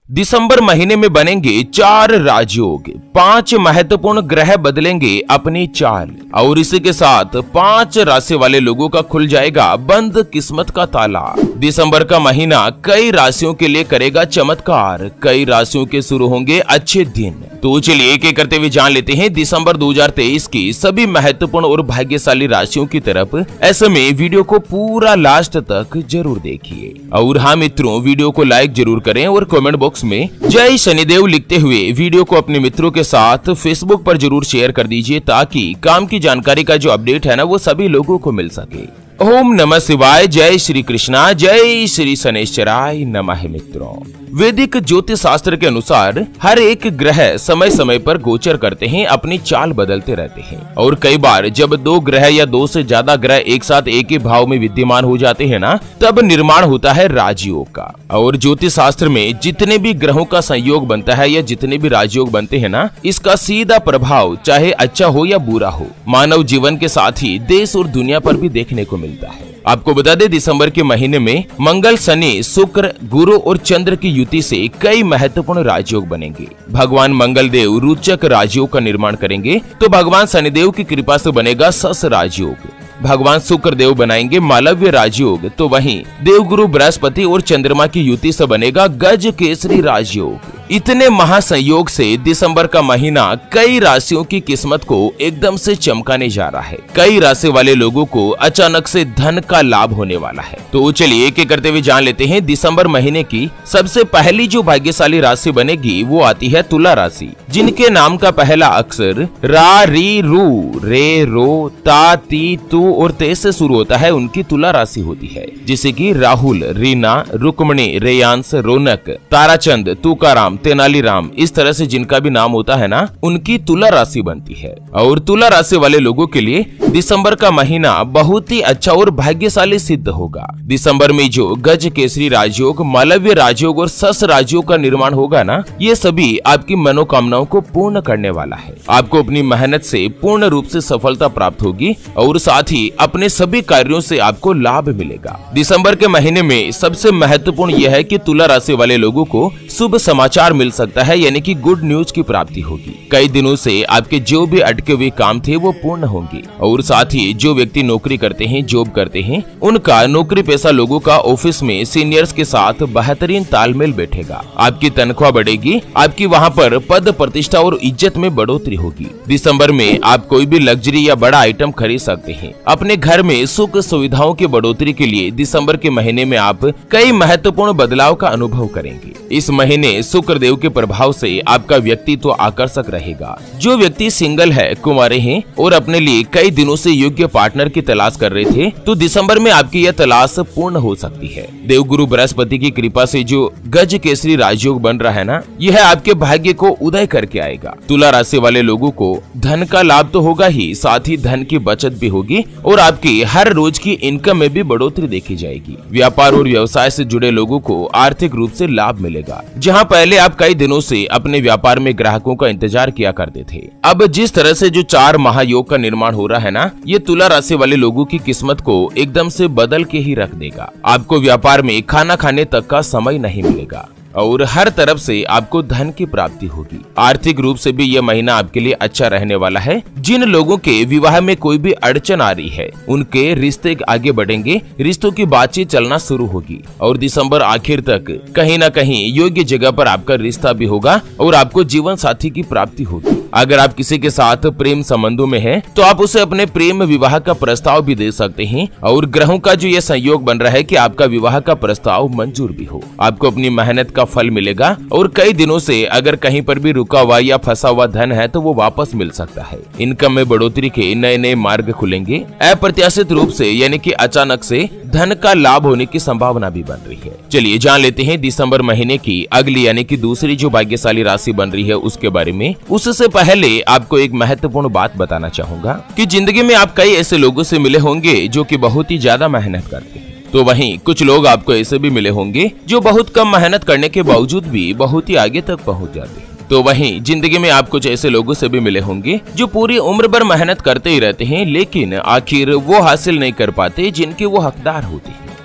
दिसंबर महीने में बनेंगे 4 राजयोग, 5 महत्वपूर्ण ग्रह बदलेंगे अपनी चाल और इसी के साथ 5 राशि वाले लोगों का खुल जाएगा बंद किस्मत का ताला। दिसंबर का महीना कई राशियों के लिए करेगा चमत्कार, कई राशियों के शुरू होंगे अच्छे दिन। तो चलिए एक एक करते हुए जान लेते हैं दिसंबर 2023 की सभी महत्वपूर्ण और भाग्यशाली राशियों की तरफ। ऐसे में वीडियो को पूरा लास्ट तक जरूर देखिए और हाँ मित्रों, वीडियो को लाइक जरूर करें और कमेंट बॉक्स में जय शनिदेव लिखते हुए वीडियो को अपने मित्रों के साथ फेसबुक पर जरूर शेयर कर दीजिए ताकि काम की जानकारी का जो अपडेट है ना वो सभी लोगों को मिल सके। ओम नमः शिवाय, जय श्री कृष्णा, जय श्री शनैश्चराय नमः। मित्रों, वैदिक ज्योतिष शास्त्र के अनुसार हर एक ग्रह समय समय पर गोचर करते हैं, अपनी चाल बदलते रहते हैं और कई बार जब 2 ग्रह या 2 से ज्यादा ग्रह एक साथ एक ही भाव में विद्यमान हो जाते हैं ना, तब निर्माण होता है राजयोग का। और ज्योतिष शास्त्र में जितने भी ग्रहों का संयोग बनता है या जितने भी राजयोग बनते हैं ना, इसका सीधा प्रभाव चाहे अच्छा हो या बुरा हो, मानव जीवन के साथ ही देश और दुनिया पर भी देखने को मिलता है। आपको बता दें दिसंबर के महीने में मंगल, शनि, शुक्र, गुरु और चंद्र की युति से कई महत्वपूर्ण राजयोग बनेंगे। भगवान मंगल देव रोचक राजयोग का निर्माण करेंगे तो भगवान शनिदेव की कृपा से बनेगा सस राजयोग। भगवान शुक्र देव बनाएंगे मालव्य राजयोग, तो वहीं देवगुरु बृहस्पति और चंद्रमा की युति से बनेगा गज केसरी राजयोग। इतने महासंयोग से दिसंबर का महीना कई राशियों की किस्मत को एकदम से चमकाने जा रहा है। कई राशि वाले लोगों को अचानक से धन का लाभ होने वाला है। तो चलिए एक एक करते हुए जान लेते हैं दिसंबर महीने की सबसे पहली जो भाग्यशाली राशि बनेगी वो आती है तुला राशि, जिनके नाम का पहला अक्षर रा, री, रू, रे, रो, ता, ती, तू और ते से शुरू होता है, उनकी तुला राशि होती है। जैसे कि राहुल, रीना, रुक्मणी, रेयांश, रौनक, ताराचंद, तुकाराम, तेनालीराम, इस तरह से जिनका भी नाम होता है ना, उनकी तुला राशि बनती है। और तुला राशि वाले लोगों के लिए दिसंबर का महीना बहुत ही अच्छा और भाग्यशाली सिद्ध होगा। दिसंबर में जो गज केसरी राजयोग, मालव्य राजयोग और सस राजयोग का निर्माण होगा ना, ये सभी आपकी मनोकामनाओं को पूर्ण करने वाला है। आपको अपनी मेहनत से पूर्ण रूप से सफलता प्राप्त होगी और साथ ही अपने सभी कार्यों से आपको लाभ मिलेगा। दिसंबर के महीने में सबसे महत्वपूर्ण यह है कि तुला राशि वाले लोगों को शुभ समाचार मिल सकता है, यानी कि गुड न्यूज की प्राप्ति होगी। कई दिनों से आपके जो भी अटके हुए काम थे वो पूर्ण होंगे और साथ ही जो व्यक्ति नौकरी करते हैं, जॉब करते हैं, उनका नौकरी पेशा लोगों का ऑफिस में सीनियर्स के साथ बेहतरीन तालमेल बैठेगा। आपकी तनख्वाह बढ़ेगी, आपकी वहां पर पद प्रतिष्ठा और इज्जत में बढ़ोतरी होगी। दिसंबर में आप कोई भी लग्जरी या बड़ा आइटम खरीद सकते हैं। अपने घर में सुख सुविधाओं की बढ़ोतरी के लिए दिसंबर के महीने में आप कई महत्वपूर्ण बदलाव का अनुभव करेंगे। इस महीने शुक्र देव के प्रभाव से आपका व्यक्तित्व आकर्षक रहेगा। जो व्यक्ति सिंगल है, कुंवारे हैं और अपने लिए कई दिनों से योग्य पार्टनर की तलाश कर रहे थे, तो दिसंबर में आपकी यह तलाश पूर्ण हो सकती है। देवगुरु बृहस्पति की कृपा से जो गज केसरी राजयोग बन रहा है ना, यह आपके भाग्य को उदय करके आएगा। तुला राशि वाले लोगों को धन का लाभ तो होगा ही, साथ ही धन की बचत भी होगी और आपकी हर रोज की इनकम में भी बढ़ोतरी देखी जाएगी। व्यापार और व्यवसाय से जुड़े लोगों को आर्थिक रूप से लाभ मिलेगा। जहाँ पहले आप कई दिनों से अपने व्यापार में ग्राहकों का इंतजार किया करते थे, अब जिस तरह से जो 4 महायोग का निर्माण हो रहा है ना, ये तुला राशि वाले लोगों की किस्मत को एकदम से बदल के ही रख देगा। आपको व्यापार में खाना खाने तक का समय नहीं मिलेगा और हर तरफ से आपको धन की प्राप्ति होगी। आर्थिक रूप से भी यह महीना आपके लिए अच्छा रहने वाला है। जिन लोगों के विवाह में कोई भी अड़चन आ रही है, उनके रिश्ते आगे बढ़ेंगे, रिश्तों की बातचीत चलना शुरू होगी और दिसंबर आखिर तक कहीं न कहीं योग्य जगह पर आपका रिश्ता भी होगा और आपको जीवन साथी की प्राप्ति होगी। अगर आप किसी के साथ प्रेम संबंधों में हैं, तो आप उसे अपने प्रेम विवाह का प्रस्ताव भी दे सकते हैं और ग्रहों का जो ये संयोग बन रहा है कि आपका विवाह का प्रस्ताव मंजूर भी हो। आपको अपनी मेहनत का फल मिलेगा और कई दिनों से अगर कहीं पर भी रुका हुआ या फंसा हुआ धन है तो वो वापस मिल सकता है। इनकम में बढ़ोतरी के नए नए मार्ग खुलेंगे। अप्रत्याशित रूप से यानी कि अचानक से धन का लाभ होने की संभावना भी बन रही है। चलिए जान लेते हैं दिसंबर महीने की अगली यानी कि दूसरी जो भाग्यशाली राशि बन रही है उसके बारे में। उससे पहले आपको एक महत्वपूर्ण बात बताना चाहूंगा कि जिंदगी में आप कई ऐसे लोगों से मिले होंगे जो कि बहुत ही ज्यादा मेहनत करते हैं, तो वहीं कुछ लोग आपको ऐसे भी मिले होंगे जो बहुत कम मेहनत करने के बावजूद भी बहुत ही आगे तक पहुंच जाते हैं। तो वहीं जिंदगी में आप कुछ ऐसे लोगों से भी मिले होंगे जो पूरी उम्र भर मेहनत करते ही रहते हैं, लेकिन आखिर वो हासिल नहीं कर पाते जिनके वो हकदार होते हैं।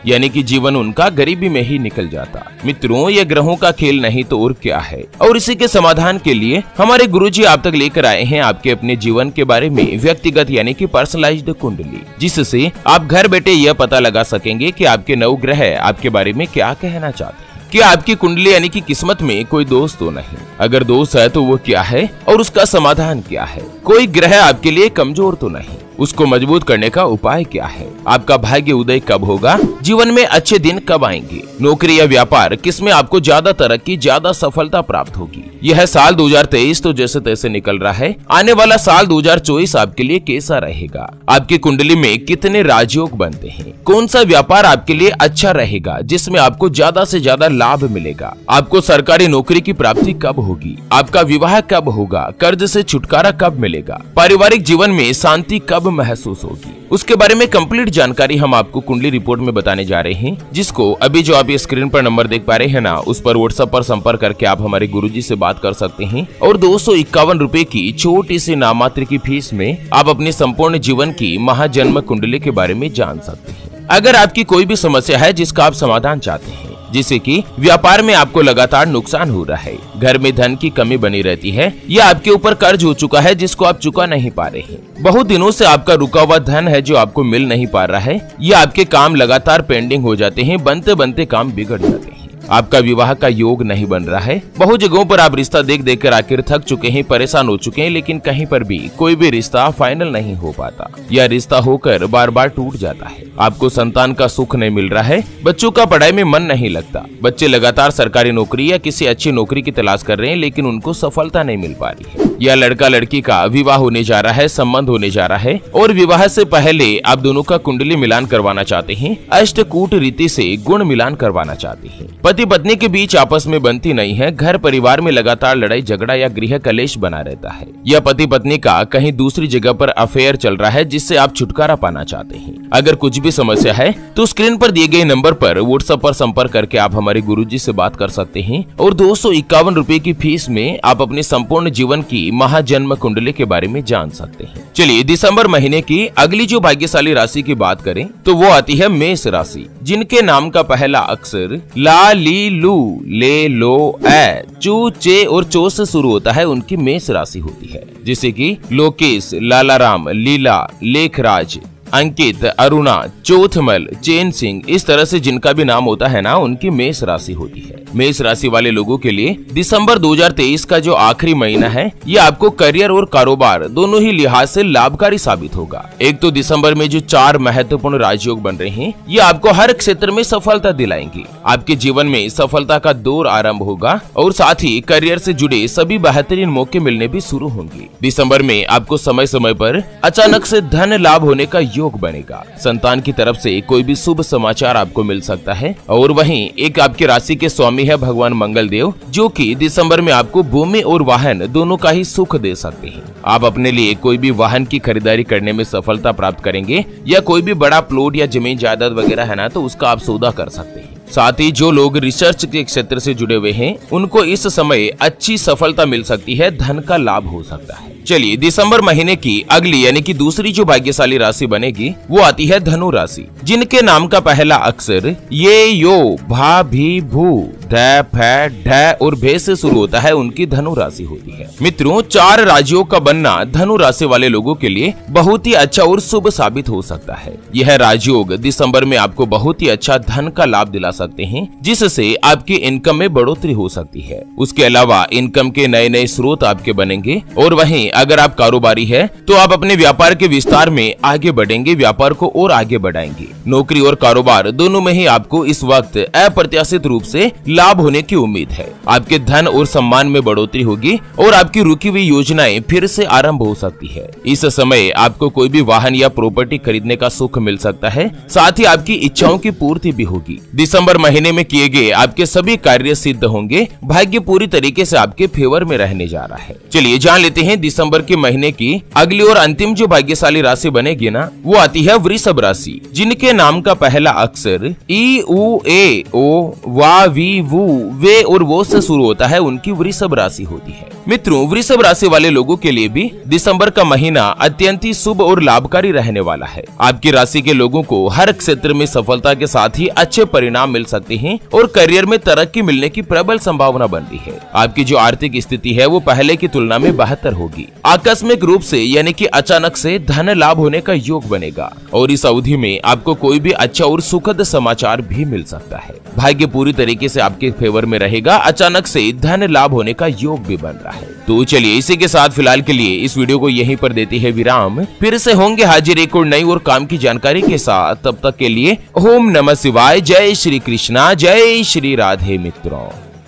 यानी कि जीवन उनका गरीबी में ही निकल जाता। मित्रों, ये ग्रहों का खेल नहीं तो और क्या है। और इसी के समाधान के लिए हमारे गुरुजी आप तक लेकर आए हैं आपके अपने जीवन के बारे में व्यक्तिगत यानी कि पर्सनलाइज्ड कुंडली, जिससे आप घर बैठे यह पता लगा सकेंगे कि आपके 9 ग्रह आपके बारे में क्या कहना चाहते हैं। क्या आपकी कुंडली यानी कि किस्मत में कोई दोष तो नहीं, अगर दोष है तो वो क्या है और उसका समाधान क्या है। कोई ग्रह आपके लिए कमजोर तो नहीं, उसको मजबूत करने का उपाय क्या है। आपका भाग्य उदय कब होगा, जीवन में अच्छे दिन कब आएंगे, नौकरी या व्यापार किसमें आपको ज्यादा तरक्की ज्यादा सफलता प्राप्त होगी। यह साल 2023 तो जैसे तैसे निकल रहा है, आने वाला साल 2024 आपके लिए कैसा रहेगा। आपकी कुंडली में कितने राजयोग बनते हैं, कौन सा व्यापार आपके लिए अच्छा रहेगा जिसमें आपको ज्यादा से ज्यादा लाभ मिलेगा, आपको सरकारी नौकरी की प्राप्ति कब होगी, आपका विवाह कब होगा, कर्ज से छुटकारा कब मिलेगा, पारिवारिक जीवन में शांति कब महसूस होगी, उसके बारे में कंप्लीट जानकारी हम आपको कुंडली रिपोर्ट में बताने जा रहे हैं, जिसको अभी जो आप ये स्क्रीन पर नंबर देख पा रहे हैं ना, उस पर व्हाट्सएप पर संपर्क करके आप हमारे गुरुजी से बात कर सकते हैं और 251 रुपए की छोटी सी नाममात्र की फीस में आप अपने संपूर्ण जीवन की महाजन्म कुंडली के बारे में जान सकते हैं। अगर आपकी कोई भी समस्या है जिसका आप समाधान चाहते हैं, जिससे कि व्यापार में आपको लगातार नुकसान हो रहा है, घर में धन की कमी बनी रहती है, या आपके ऊपर कर्ज हो चुका है जिसको आप चुका नहीं पा रहे हैं, बहुत दिनों से आपका रुका हुआ धन है जो आपको मिल नहीं पा रहा है, या आपके काम लगातार पेंडिंग हो जाते हैं, बनते बनते काम बिगड़ जाते हैं, आपका विवाह का योग नहीं बन रहा है, बहुत जगहों पर आप रिश्ता देख देख कर आखिर थक चुके हैं, परेशान हो चुके हैं, लेकिन कहीं पर भी कोई भी रिश्ता फाइनल नहीं हो पाता, या रिश्ता होकर बार बार टूट जाता है, आपको संतान का सुख नहीं मिल रहा है, बच्चों का पढ़ाई में मन नहीं लगता, बच्चे लगातार सरकारी नौकरी या किसी अच्छी नौकरी की तलाश कर रहे हैं लेकिन उनको सफलता नहीं मिल पा रही है, या लड़का लड़की का विवाह होने जा रहा है, संबंध होने जा रहा है और विवाह से पहले आप दोनों का कुंडली मिलान करवाना चाहते हैं, अष्टकूट रीति से गुण मिलान करवाना चाहते हैं, पति पत्नी के बीच आपस में बनती नहीं है, घर परिवार में लगातार लड़ाई झगड़ा या गृह कलेश बना रहता है, या पति पत्नी का कहीं दूसरी जगह पर अफेयर चल रहा है जिससे आप छुटकारा पाना चाहते हैं। अगर कुछ भी समस्या है तो स्क्रीन पर दिए गए नंबर पर व्हाट्सएप पर संपर्क करके आप हमारे गुरुजी से बात कर सकते हैं और 251 रुपए की फीस में आप अपने संपूर्ण जीवन की महाजन्म कुंडली के बारे में जान सकते हैं। चलिए दिसंबर महीने की अगली जो भाग्यशाली राशि की बात करें तो वो आती है मेष राशि, जिनके नाम का पहला अक्षर ला ली लू ले लो ए चू चे और चो से शुरू होता है, उनकी मेष राशि होती है, जैसे कि लोकेश, लालाराम, लीला, लेखराज, अंकित, अरुणा, चौथमल, चैन सिंह, इस तरह से जिनका भी नाम होता है ना, उनकी मेष राशि होती है। मेष राशि वाले लोगों के लिए दिसंबर 2023 का जो आखिरी महीना है, ये आपको करियर और कारोबार दोनों ही लिहाज से लाभकारी साबित होगा। एक तो दिसंबर में जो 4 महत्वपूर्ण राजयोग बन रहे हैं, ये आपको हर क्षेत्र में सफलता दिलाएंगे, आपके जीवन में सफलता का दौर आरंभ होगा और साथ ही करियर से जुड़े सभी बेहतरीन मौके मिलने भी शुरू होंगे। दिसंबर में आपको समय समय पर अचानक से धन लाभ होने का योग बनेगा, संतान की तरफ से कोई भी शुभ समाचार आपको मिल सकता है और वहीं एक आपकी राशि के स्वामी है भगवान मंगल देव, जो कि दिसंबर में आपको भूमि और वाहन दोनों का ही सुख दे सकते हैं। आप अपने लिए कोई भी वाहन की खरीदारी करने में सफलता प्राप्त करेंगे, या कोई भी बड़ा प्लॉट या जमीन जायदाद वगैरह है ना, तो उसका आप सौदा कर सकते हैं। साथ ही जो लोग रिसर्च के क्षेत्र से जुड़े हुए हैं, उनको इस समय अच्छी सफलता मिल सकती है, धन का लाभ हो सकता है। चलिए दिसंबर महीने की अगली यानी कि दूसरी जो भाग्यशाली राशि बनेगी वो आती है धनु राशि, जिनके नाम का पहला अक्षर ये यो भा भी भू ध फै ढ और भे से शुरू होता है, उनकी धनु राशि होती है। मित्रों, 4 राशियों का बनना धनु राशि वाले लोगों के लिए बहुत ही अच्छा और शुभ साबित हो सकता है। यह राजयोग दिसंबर में आपको बहुत ही अच्छा धन का लाभ दिला सकते हैं, जिससे आपकी इनकम में बढ़ोतरी हो सकती है। उसके अलावा इनकम के नए नए स्रोत आपके बनेंगे और वहीं अगर आप कारोबारी है तो आप अपने व्यापार के विस्तार में आगे बढ़ेंगे, व्यापार को और आगे बढ़ाएंगे। नौकरी और कारोबार दोनों में ही आपको इस वक्त अप्रत्याशित रूप से लाभ होने की उम्मीद है। आपके धन और सम्मान में बढ़ोतरी होगी और आपकी रुकी हुई योजनाएं फिर से आरंभ हो सकती है। इस समय आपको कोई भी वाहन या प्रॉपर्टी खरीदने का सुख मिल सकता है, साथ ही आपकी इच्छाओं की पूर्ति भी होगी। दिसंबर महीने में किए गए आपके सभी कार्य सिद्ध होंगे, भाग्य पूरी तरीके से आपके फेवर में रहने जा रहा है। चलिए जान लेते हैं दिसंबर के महीने की अगली और अंतिम जो भाग्यशाली राशि बनेगी ना, वो आती है वृषभ राशि, जिनके नाम का पहला अक्षर ई उ ए ओ वा वी वू वे और वो से शुरू होता है, उनकी वृषभ राशि होती है। मित्रों, वृषभ राशि वाले लोगों के लिए भी दिसंबर का महीना अत्यंत ही शुभ और लाभकारी रहने वाला है। आपकी राशि के लोगों को हर क्षेत्र में सफलता के साथ ही अच्छे परिणाम मिल सकते हैं और करियर में तरक्की मिलने की प्रबल संभावना बन रही है। आपकी जो आर्थिक स्थिति है वो पहले की तुलना में बेहतर होगी। आकस्मिक रूप से यानी कि अचानक से धन लाभ होने का योग बनेगा और इस अवधि में आपको कोई भी अच्छा और सुखद समाचार भी मिल सकता है। भाग्य पूरी तरीके से आपके फेवर में रहेगा। अचानक से धन लाभ होने का योग भी बन रहा है। तो चलिए इसी के साथ फिलहाल के लिए इस वीडियो को यहीं पर देती है विराम। फिर से होंगे हाजिर एक और नई और काम की जानकारी के साथ। तब तक के लिए ओम नमः शिवाय। जय श्री कृष्णा, जय श्री राधे मित्रों।